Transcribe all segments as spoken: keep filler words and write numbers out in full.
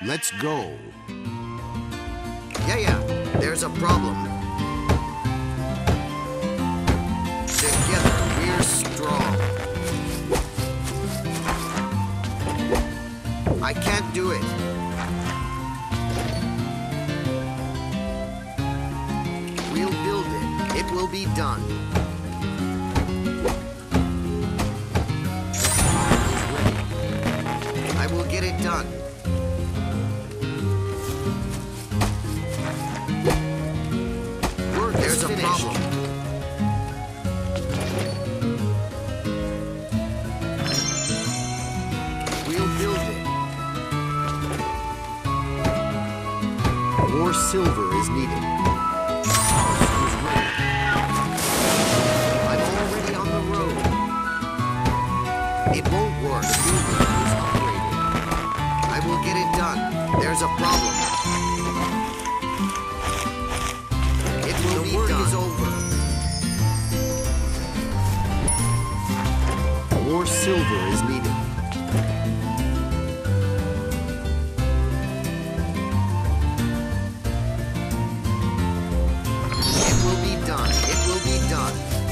Let's go. Yeah, yeah, there's a problem. Together, we're strong. I can't do it. We'll build it. It will be done. I will get it done. Work There's a problem. We'll build it. More silver is needed. I'm already on the road. It won't work. The building is upgraded. I will get it done. There's a problem. It will be done. The work is over. More silver is needed. It will be done. It will be done.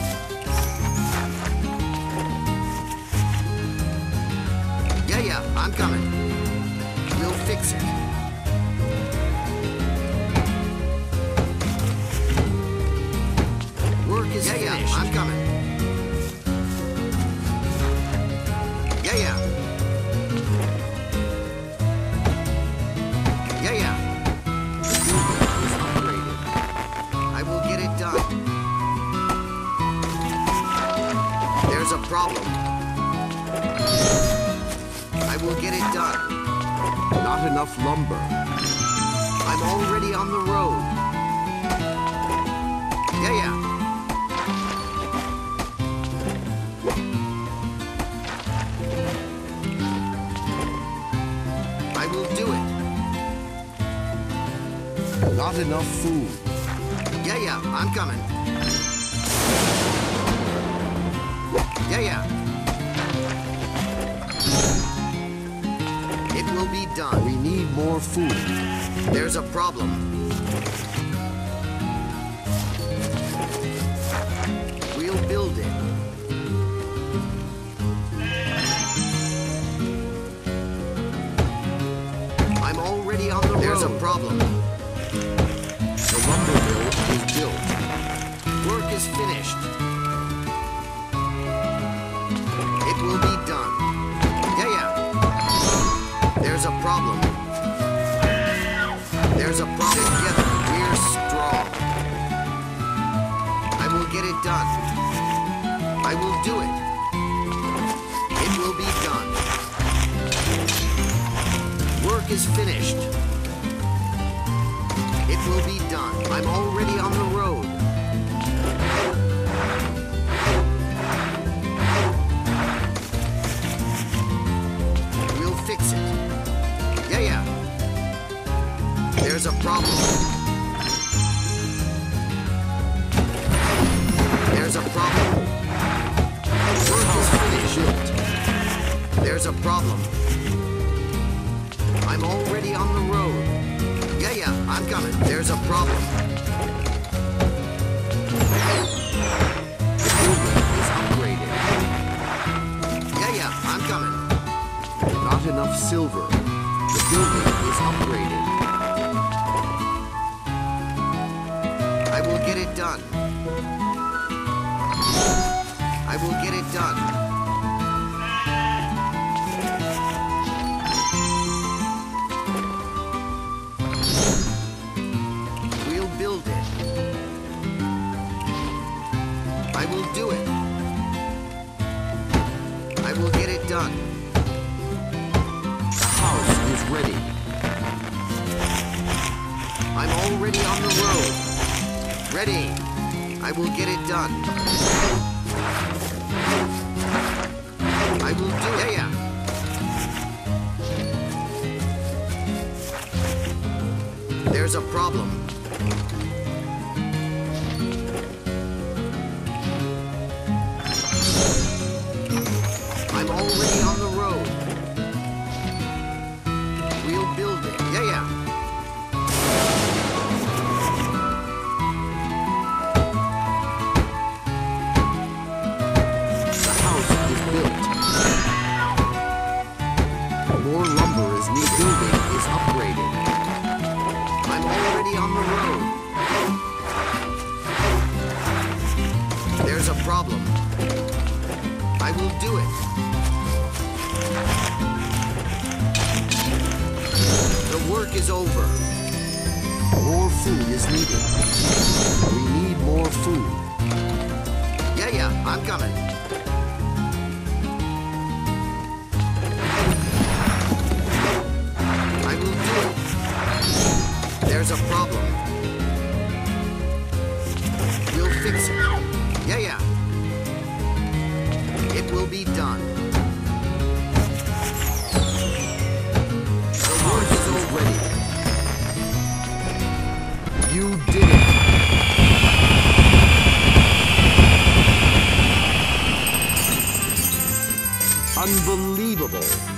Yeah, yeah, I'm coming. We'll fix it. Work is yeah, finished. Yeah, I'm coming. Yeah, yeah. Yeah, yeah. The building is upgraded. I will get it done. There's a problem. I will get it done. Not enough lumber. I'm already on the road. Yeah, yeah. I will do it. Not enough food. Yeah, yeah, I'm coming. Yeah, yeah. It will be done. We need more food. There's a problem. We'll build it. I'm already on the road. There's a problem. The lumber mill is built. Work is finished. It will be done. Yeah, yeah. There's a problem. There's a problem. Together, we're strong. I will get it done. I will do it. It will be done. Work is finished. It will be done. I'm already on the road. We'll fix it. Yeah, yeah. There's a problem. There's a problem. Work is finished. There's a problem. I'm already on the road. Yeah, yeah, I'm coming. There's a problem. The building is upgraded. Yeah, yeah, I'm coming. Not enough silver. The building is upgraded. I will get it done. I will get it done. We'll build it. I will do it. I will get it done. The house is ready. I'm already on the road. Ready. I will get it done. I will do it. Yeah, yeah. There's a problem. I'm already on the road. We'll build it. There's a problem. I will do it. The work is over. More food is needed. We need more food. Yeah, yeah, I'm coming. I will do it. There's a problem. We'll fix it. Yeah, yeah. It will be done. The work is already. You did it. Unbelievable.